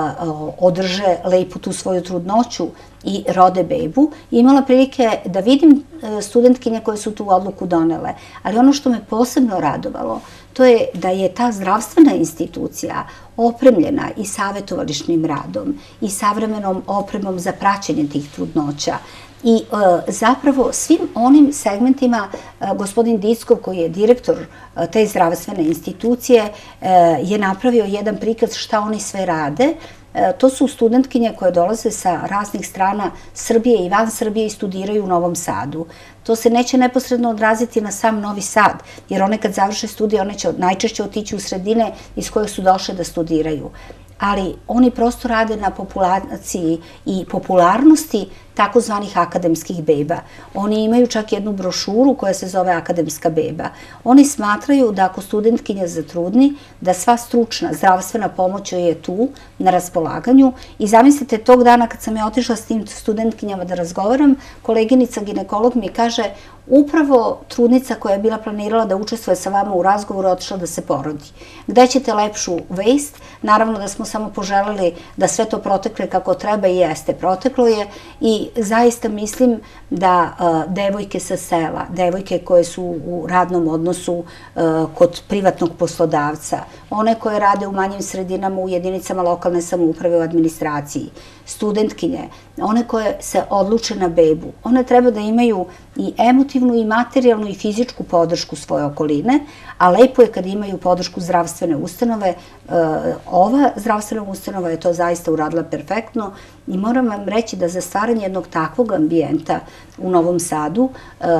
održe lepu tu svoju trudnoću i rode bebu, imala prilike da vidim studentkinje koje su tu odluku donele. Ali ono što me posebno radovalo, to je da je ta zdravstvena institucija opremljena i savjetovališnim radom i savremenom opremom za praćenje tih trudnoća, I zapravo svim onim segmentima gospodin Dickov, koji je direktor te zdravstvene institucije, je napravio jedan prikaz šta oni sve rade. To su studentkinje koje dolaze sa raznih strana Srbije i van Srbije i studiraju u Novom Sadu. To se neće neposredno odraziti na sam Novi Sad, jer one kad završe studije, one će najčešće otići u sredine iz kojih su došle da studiraju. Ali oni prosto rade na populaciji i popularnosti takozvanih akademskih beba. Oni imaju čak jednu brošuru koja se zove Akademska beba. Oni smatraju da ako studentkinja zatrudni, da sva stručna zdravstvena pomoć joj je tu na raspolaganju i zamislite tog dana kad sam ja otišla s tim studentkinjama da razgovaram, koleginica ginekolog mi kaže upravo trudnica koja je bila planirala da učestvuje sa vama u razgovoru otišla da se porodi. Gde ćete lepšu vest? Naravno da smo samo poželeli da sve to protekle kako treba i jeste. Proteklo je i zaista mislim da devojke sa sela, devojke koje su u radnom odnosu kod privatnog poslodavca, one koje rade u manjim sredinama, u jedinicama lokalne samouprave, u administraciji, studentkinje, one koje se odluče na bebu, one treba da imaju i emotivnu i materijalnu i fizičku podršku svoje okoline, a lepo je kad imaju podršku zdravstvene ustanove. Ova zdravstvena ustanova je to zaista uradila perfektno i moram vam reći da za stvaranje jednog takvog ambijenta u Novom Sadu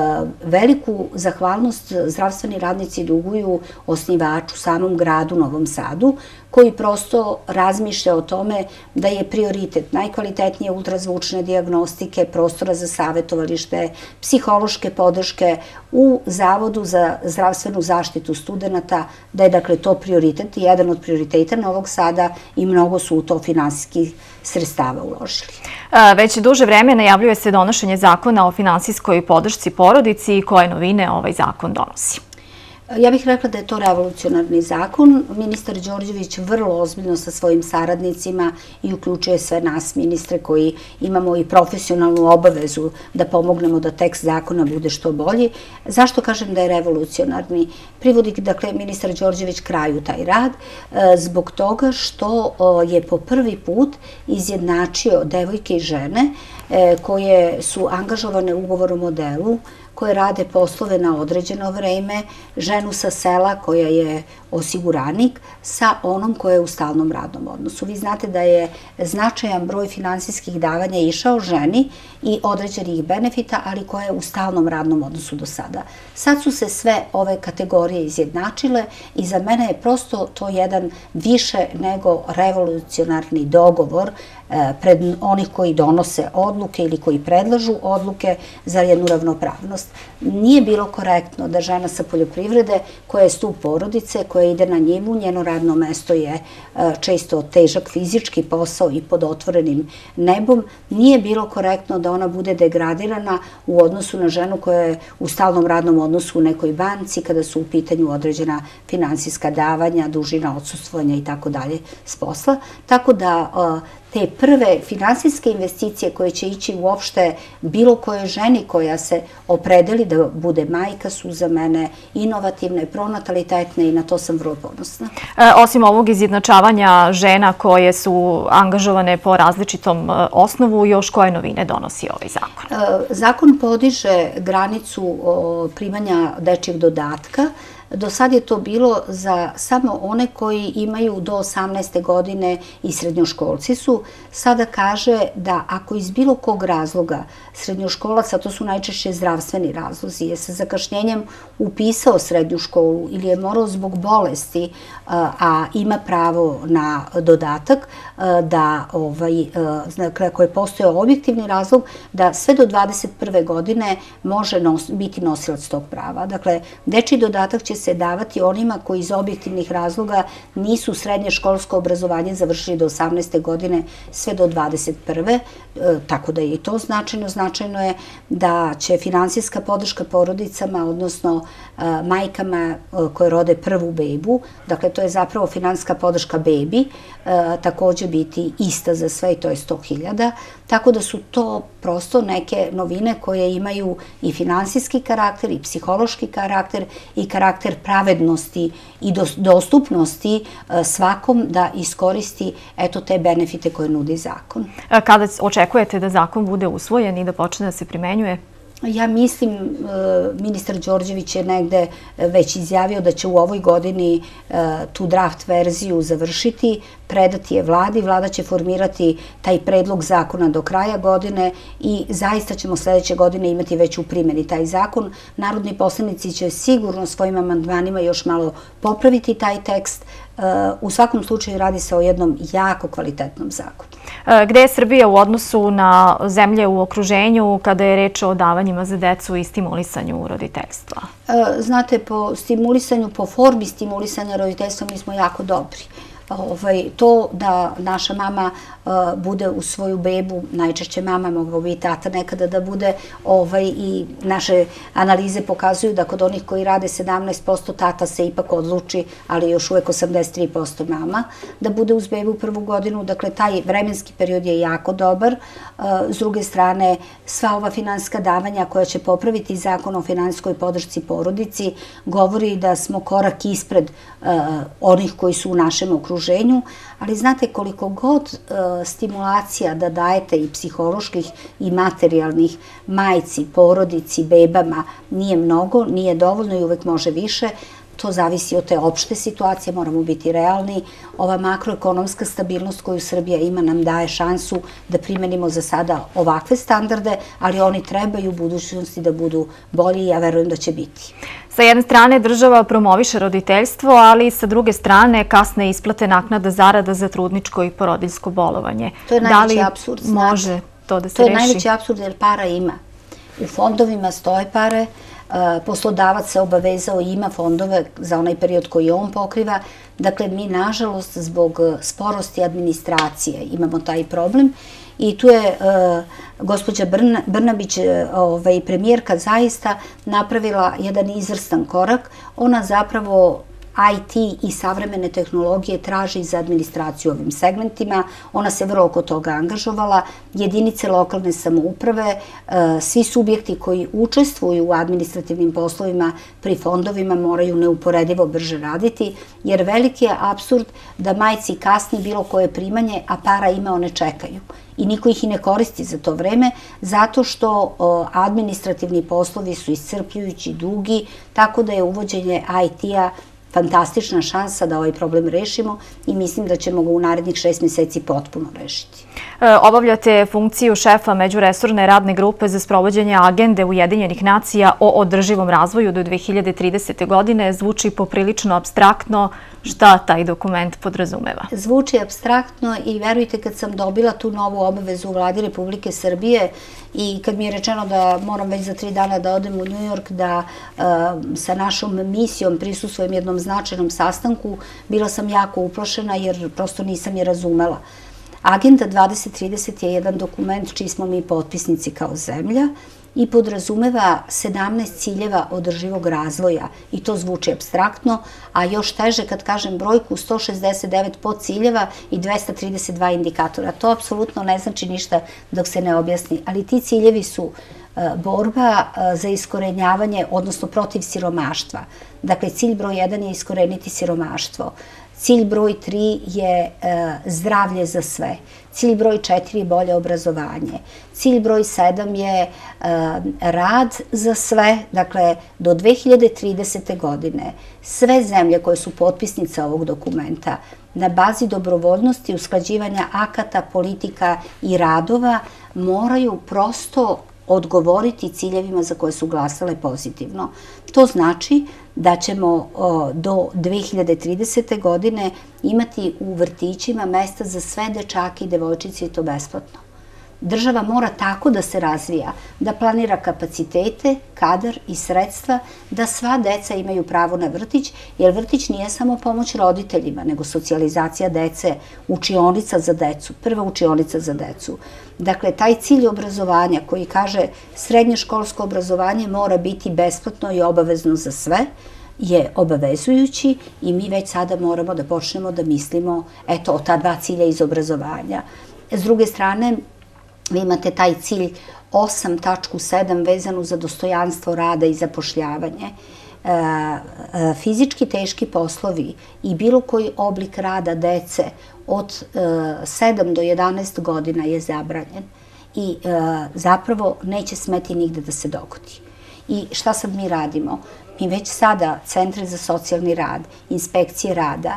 veliku zahvalnost zdravstveni radnici duguju osnivaču, samom gradu Novom Sadu, koji prosto razmišlja o tome da je prioritet najkvalitetnije ultrazvučne dijagnostike, prostora za savjetovalište, psihološke podrške u Zavodu za zdravstvenu zaštitu studenta, da je dakle to prioritet i jedan od prioriteta Novog Sada i mnogo su u to finansijskih sredstava uložili. Već duže vreme najavljuje se donošenje zakona o finansijskoj podršci porodici i koje novine ovaj zakon donosi. Ja bih rekla da je to revolucionarni zakon. Ministar Đorđević vrlo ozbiljno sa svojim saradnicima i uključuje sve nas ministre koji imamo i profesionalnu obavezu da pomognemo da tekst zakona bude što bolji. Zašto kažem da je revolucionarni? Privodi, dakle, ministar Đorđević kraju taj rad zbog toga što je po prvi put izjednačio devojke i žene koje su angažovane ugovorom o delu, koje rade poslove na određeno vreme, ženu sa sela koja je osiguranik sa onom koja je u stalnom radnom odnosu. Vi znate da je značajan broj finansijskih davanja išao ženi i određenih benefita, ali koja je u stalnom radnom odnosu do sada. Sad su se sve ove kategorije izjednačile i za mene je prosto to jedan više nego revolucionarni dogovor pred onih koji donose odluke ili koji predlažu odluke za jednu ravnopravnost. Nije bilo korektno da žena sa poljoprivrede koja je stup porodice, koja ide na njivu, njeno radno mesto je često težak fizički posao i pod otvorenim nebom, nije bilo korektno da ona bude degradirana u odnosu na ženu koja je u stalnom radnom odnosu u nekoj banci kada su u pitanju određena finansijska davanja, dužina odsustvovanja i tako dalje s posla. Tako da te prve finansijske investicije koje će ići uopšte bilo kojoj ženi koja se opredeli da bude majka su za mene inovativne, pronatalitetne i na to sam vrlo ponosna. Osim ovog izjednačavanja žena koje su angažovane po različitom osnovu, još koje novine donosi ovaj zakon? Zakon podiže granicu primanja dečjeg dodatka. Do sad je to bilo za samo one koji imaju do 18. godine i srednjoškolci su. Sada kaže da ako iz bilo kog razloga srednjoškolaca, to su najčešće zdravstveni razlozi, je sa zakašnjenjem upisao srednju školu ili je morao zbog bolesti, a ima pravo na dodatak, da ako je postojao objektivni razlog, da sve do 21. godine može biti nosilac tog prava. Dakle, dečji dodatak će se davati onima koji iz objektivnih razloga nisu srednje školsko obrazovanje završili do 18. godine sve do 21. Tako da je i to značajno. Značajno je da će finansijska podrška porodicama, odnosno majkama koje rode prvu bebu, dakle to je zapravo finansijska podrška bebi, takođe biti ista za sve i to je 100.000. Tako da su to prosto neke novine koje imaju i finansijski karakter i psihološki karakter i karakter karakter pravednosti i dostupnosti svakom da iskoristi te benefite koje nudi zakon. Kada očekujete da zakon bude usvojen i da počne da se primenjuje? Ja mislim, ministar Đorđević je negde već izjavio da će u ovoj godini tu draft verziju završiti, predati je vladi, vlada će formirati taj predlog zakona do kraja godine i zaista ćemo sledeće godine imati već u primjeni taj zakon. Narodni poslanici će sigurno svojim amandmanima još malo popraviti taj tekst. U svakom slučaju radi se o jednom jako kvalitetnom zakonu. Gde je Srbija u odnosu na zemlje u okruženju kada je reč o davanjima za decu i stimulisanju roditeljstva? Znate, po formi stimulisanja roditeljstva mi smo jako dobri. To da naša mama bude u svoju bebu, najčešće mama, mogao bi i tata nekada da bude, i naše analize pokazuju da kod onih koji rade 17% tata se ipak odluči, ali još uvek 83% mama, da bude uz bebu prvu godinu. Dakle, taj vremenski period je jako dobar. S druge strane, sva ova finansijska davanja koja će popraviti zakon o finansijskoj podršci porodici govori da smo korak ispred onih koji su u našem okruženju, ali znate, koliko god stimulacija da dajete i psiholoških i materijalnih majci, porodici, bebama nije mnogo, nije dovoljno i uvek može više. To zavisi od te opšte situacije, moramo biti realni. Ova makroekonomska stabilnost koju Srbija ima nam daje šansu da primenimo za sada ovakve standarde, ali oni trebaju u budućnosti da budu bolji i ja verujem da će biti. Sa jedne strane država promoviše roditeljstvo, ali sa druge strane kasne isplate naknada zarada za trudničko i porodiljsko bolovanje. To je najveći apsurd. Da li može to da se reši? To je najveći apsurd jer para ima. U fondovima stoje pare, poslodavac se obavezao i ima fondove za onaj period koji on pokriva. Dakle, mi, nažalost, zbog sporosti administracije imamo taj problem i tu je gospođa Brnabić, premijerka, zaista napravila jedan izvrstan korak. Ona zapravo IT i savremene tehnologije traži za administraciju ovim segmentima. Ona se vrlo oko toga angažovala. Jedinice lokalne samouprave, svi subjekti koji učestvuju u administrativnim poslovima pri fondovima moraju neuporedivo brže raditi, jer veliki je apsurd da majci kasni bilo koje primanje, a para ima, one čekaju. I niko ih i ne koristi za to vreme, zato što administrativni poslovi su iscrpljujući, dugi, tako da je uvođenje IT-a fantastična šansa da ovaj problem rešimo i mislim da ćemo ga u narednih 6 meseci potpuno rešiti. Obavljate funkciju šefa međuresorne radne grupe za sprovođenje agende Ujedinjenih nacija o održivom razvoju do 2030. godine. Zvuči poprilično apstraktno. Šta taj dokument podrazumeva? Zvuči apstraktno i verujte, kad sam dobila tu novu obavezu u vladi Republike Srbije i kad mi je rečeno da moram već za 3 dana da odem u New York, da sa našom misijom prisustvujem jednom značajnom sastanku, bila sam jako uplašena jer prosto nisam je razumela. Agenda 2030 je jedan dokument čiji smo mi potpisnici kao zemlja i podrazumeva 17 ciljeva održivog razvoja i to zvuči apstraktno, a još teže kad kažem brojku 169 podciljeva i 232 indikatora. To apsolutno ne znači ništa dok se ne objasni, ali ti ciljevi su borba za iskorenjavanje, odnosno protiv siromaštva. Dakle, cilj broj 1 je iskoreniti siromaštvo. Cilj broj 3 je zdravlje za sve. Cilj broj 4 je bolje obrazovanje. Cilj broj 7 je rad za sve. Dakle, do 2030. godine sve zemlje koje su potpisnice ovog dokumenta na bazi dobrovoljnosti, usklađivanja akata, politika i radova moraju prosto odgovoriti ciljevima za koje su glasale pozitivno. To znači da ćemo do 2030. godine imati u vrtićima mesta za sve dečake i devojčice i to besplatno. Država mora tako da se razvija, da planira kapacitete, kadar i sredstva, da sva deca imaju pravo na vrtić, jer vrtić nije samo pomoć roditeljima, nego socijalizacija dece, učionica za decu, prva učionica za decu. Dakle, taj cilj obrazovanja koji kaže srednje školsko obrazovanje mora biti besplatno i obavezno za sve, je obavezujući i mi već sada moramo da počnemo da mislimo o ta 2 cilja iz obrazovanja. S druge strane, vi imate taj cilj 8.7 vezanu za dostojanstvo rada i zapošljavanje. fizički teški poslovi i bilo koji oblik rada dece od 7 do 11 godina je zabranjen i zapravo neće smeti nigde da se dogodi. I šta sad mi radimo? Mi već sada centre za socijalni rad, inspekcije rada,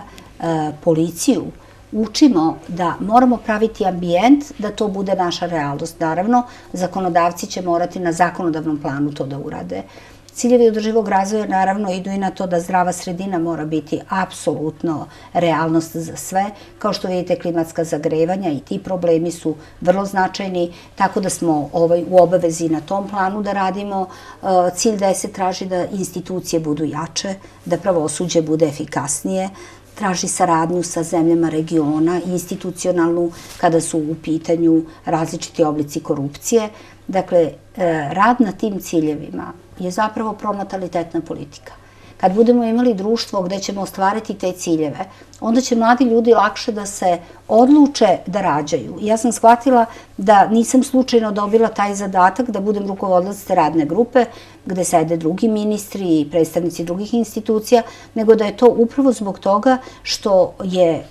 policiju učimo da moramo praviti ambijent da to bude naša realnost. Naravno, zakonodavci će morati na zakonodavnom planu to da urade. Ciljevi održivog razvoja naravno idu i na to da zdrava sredina mora biti apsolutno realnost za sve. Kao što vidite, klimatska zagrevanja i ti problemi su vrlo značajni, tako da smo u obavezi na tom planu da radimo. Cilj 10 traži da institucije budu jače, da pravosuđe bude efikasnije, traži saradnju sa zemljama regiona, institucionalnu, kada su u pitanju različiti oblici korupcije. Dakle, rad na tim ciljevima je zapravo pronatalitetna politika. Kad budemo imali društvo gde ćemo ostvariti te ciljeve, onda će mladi ljudi lakše da se odluče da rađaju. Ja sam shvatila da nisam slučajno dobila taj zadatak da budem rukovodilac te radne grupe, gde sede drugi ministri i predstavnici drugih institucija, nego da je to upravo zbog toga što je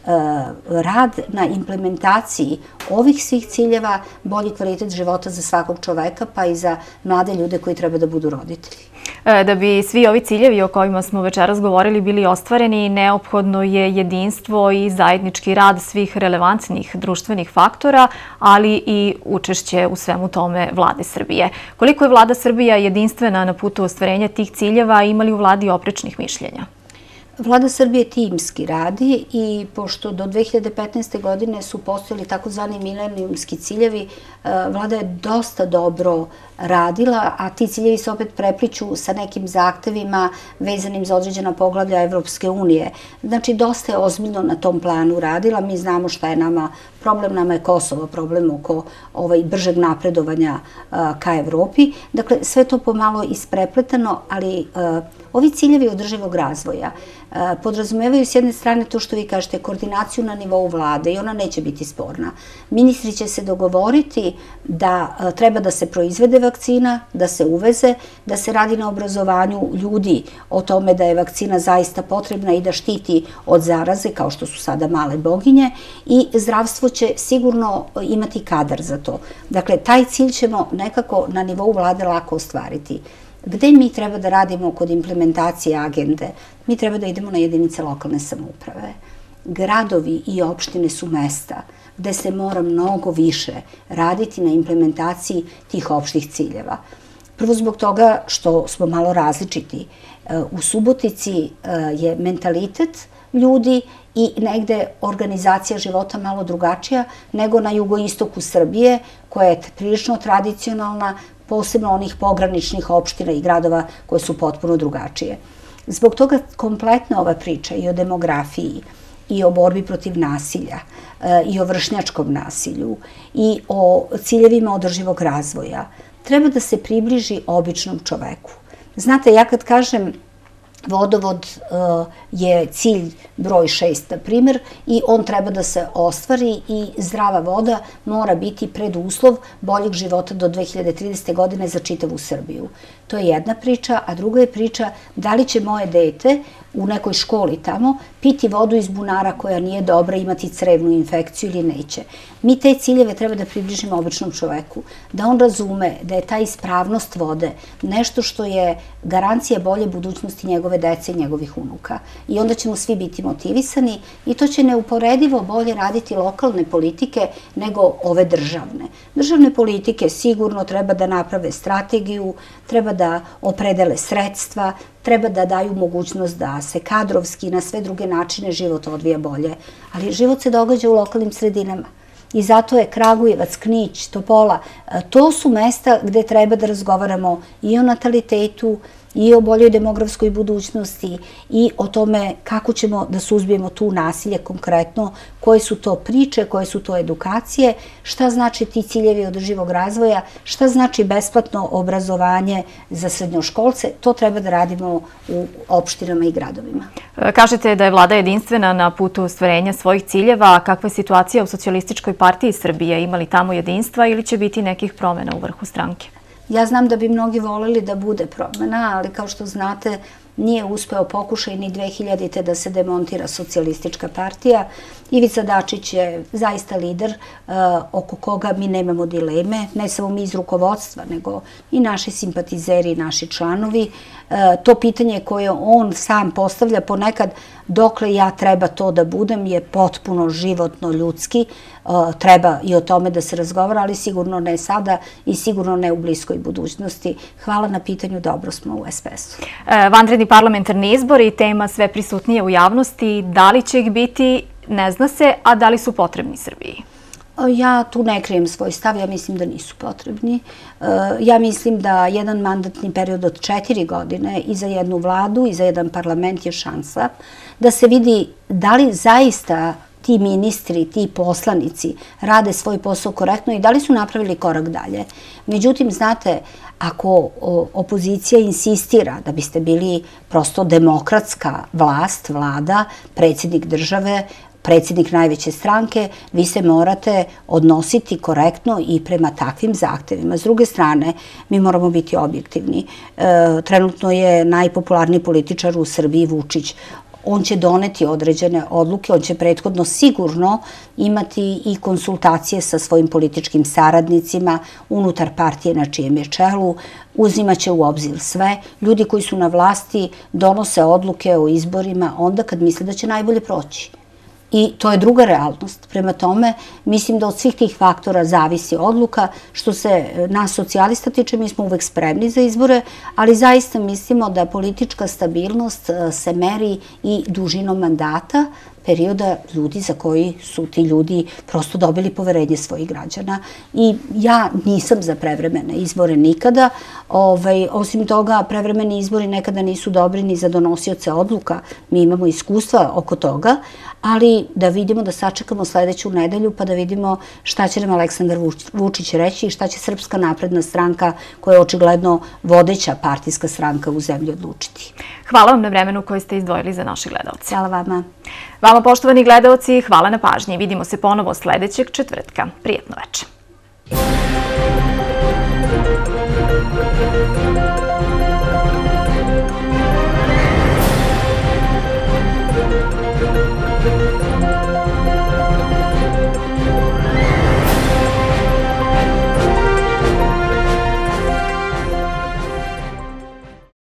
rad na implementaciji ovih svih ciljeva bolji kvalitet života za svakog čoveka, pa i za mlade ljude koji treba da budu roditelji. Da bi svi ovi ciljevi o kojima smo večeras govorili bili ostvareni, neophodno je jedinstvo i zajednički rad svih relevantnih društvenih faktora, ali i učešće u svemu tome Vlade Srbije. Koliko je Vlada Srbija jedinstvena na putu ostvarenja tih ciljeva, ima li u Vladi oprečnih mišljenja? Vlada Srbije timski radi i pošto do 2015. godine su postojali takozvani milenijumski ciljevi, Vlada je dosta dobro radila, a ti ciljevi se opet prepliću sa nekim zahtevima vezanim za određena poglavlja Evropske unije. Znači, dosta je ozbiljno na tom planu radila. Mi znamo šta je nama problem, nama je Kosovo problem oko bržeg napredovanja ka Evropi. Dakle, sve to pomalo isprepletano, ali ovi ciljevi održivog razvoja podrazumevaju s jedne strane to što vi kažete, koordinaciju na nivou vlade i ona neće biti sporna. Ministri će se dogovoriti da treba da se proizvede vakcina, da se uveze, da se radi na obrazovanju ljudi o tome da je vakcina zaista potrebna i da štiti od zaraze, kao što su sada male boginje, i zdravstvo će sigurno imati kadar za to. Dakle, taj cilj ćemo nekako na nivou vlade lako ostvariti. Gde mi treba da radimo kod implementacije agende? Mi treba da idemo na jedinice lokalne samouprave. Gradovi i opštine su mesta gde se mora mnogo više raditi na implementaciji tih opštih ciljeva. Prvo zbog toga što smo malo različiti. U Subotici je mentalitet ljudi i negde organizacija života malo drugačija nego na jugoistoku Srbije, koja je prilično tradicionalna, posebno onih pograničnih opština i gradova koje su potpuno drugačije. Zbog toga kompletna ova priča i o demografiji, i o borbi protiv nasilja, i o vršnjačkom nasilju, i o ciljevima održivog razvoja, treba da se približi običnom čoveku. Znate, ja kad kažem vodovod je cilj broj 6, na primer, i on treba da se ostvari i zdrava voda mora biti preduslov boljeg života do 2030. godine za čitavu Srbiju. To je jedna priča, a druga je priča da li će moje dete u nekoj školi tamo piti vodu iz bunara koja nije dobra, imati crevnu infekciju ili neće. Mi te ciljeve treba da približimo običnom čoveku, da on razume da je ta ispravnost vode nešto što je garancija bolje budućnosti njegove dece i njegovih unuka. I onda ćemo svi biti motivisani i to će neuporedivo bolje raditi lokalne politike nego ove državne. Državne politike sigurno treba da naprave strategiju, treba da opredele sredstva, treba da daju mogućnost da se kadrovski i na sve druge načine život odvija bolje. Ali život se događa u lokalnim sredinama. I zato je Kragujevac, Knić, Topola, to su mesta gde treba da razgovaramo i o natalitetu, i o boljoj demografskoj budućnosti i o tome kako ćemo da suzbijemo tu nasilje konkretno, koje su to priče, koje su to edukacije, šta znači ti ciljevi održivog razvoja, šta znači besplatno obrazovanje za srednjoškolce, to treba da radimo u opštinama i gradovima. Kažete da je vlada jedinstvena na putu ostvarenja svojih ciljeva, a kakva je situacija u Socijalističkoj partiji Srbije? Ima li tamo jedinstva ili će biti nekih promjena u vrhu stranke? Ja znam da bi mnogi voleli da bude promjena, ali kao što znate, nije uspeo pokušaj ni 2000. da se demontira socijalistička partija. Ivica Dačić je zaista lider oko koga mi nemamo dileme, ne samo mi iz rukovodstva, nego i naši simpatizeri i naši članovi. To pitanje koje on sam postavlja ponekad, dokle ja treba to da budem, je potpuno životno, ljudski. Treba i o tome da se razgovara, ali sigurno ne sada i sigurno ne u bliskoj budućnosti. Hvala na pitanju, dobro smo u SPS-u. Vanredni parlamentarni izbori, tema sve prisutnije u javnosti. Da li će ih biti, ne zna se, a da li su potrebni Srbiji? Ja tu ne krijem svoj stav, ja mislim da nisu potrebni. Ja mislim da jedan mandatni period od 4 godine i za jednu vladu i za jedan parlament je šansa da se vidi da li zaista ti ministri, ti poslanici rade svoj posao korektno i da li su napravili korak dalje. Međutim, znate, ako opozicija insistira da biste bili prosto demokratska vlast, vlada, predsjednik države, predsjednik najveće stranke, vi se morate odnositi korektno i prema takvim zahtevima. S druge strane, mi moramo biti objektivni. Trenutno je najpopularniji političar u Srbiji Vučić. On će doneti određene odluke, on će prethodno sigurno imati i konsultacije sa svojim političkim saradnicima unutar partije na čijem je čelu, uzimaće u obzir sve. Ljudi koji su na vlasti donose odluke o izborima onda kad misle da će najbolje proći. I to je druga realnost. Prema tome, mislim da od svih tih faktora zavisi odluka. Što se nas socijalista tiče, mi smo uvek spremni za izbore, ali zaista mislimo da politička stabilnost se meri i dužinom mandata, perioda ljudi za koji su ti ljudi prosto dobili poverenje svojih građana. I ja nisam za prevremene izbore nikada. Osim toga, prevremeni izbori nekada nisu dobri ni za donosioce odluka. Mi imamo iskustva oko toga, ali da vidimo, da sačekamo sledeću nedelju pa da vidimo šta će nam Aleksandar Vučić reći i šta će Srpska napredna stranka, koja je očigledno vodeća partijska stranka u zemlji, odlučiti. Hvala vam na vremenu koje ste izdvojili za naše gledalce. Hvala vama. Vama, poštovani gledalci, hvala na pažnji. Vidimo se ponovo sledećeg četvrtka. Prijetno večer.